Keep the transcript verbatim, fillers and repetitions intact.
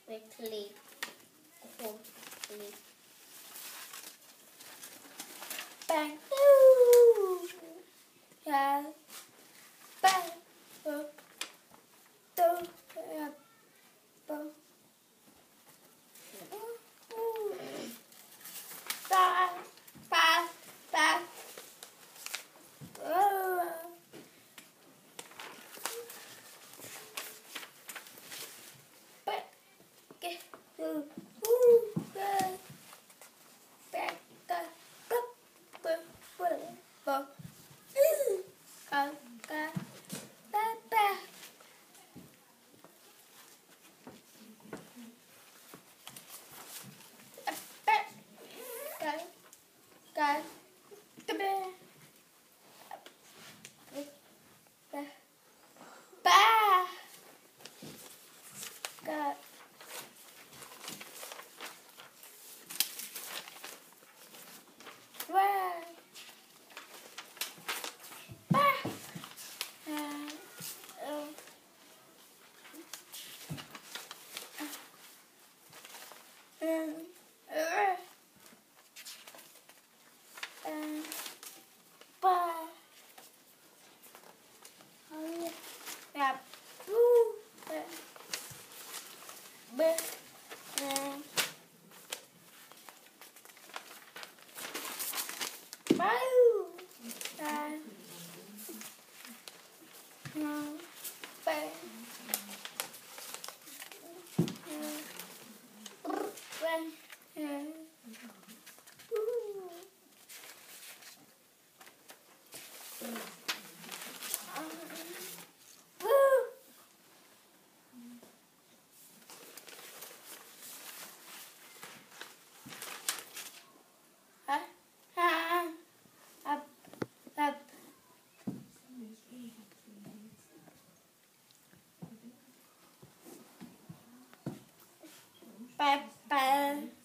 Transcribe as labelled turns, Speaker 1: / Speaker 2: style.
Speaker 1: quickly, quickly. Bang, ooh, yeah, bang, oh, do, yeah, bo, ooh, ba, ba, ba, oh, ba, get, ooh, ooh, ba, ba, ga, ba, ba, ba, ba, ooh, ga, ga, ba, ba. Cái cái cái bé ba ba cái ba ba gặp bu b bao ta nó ba Bye bye.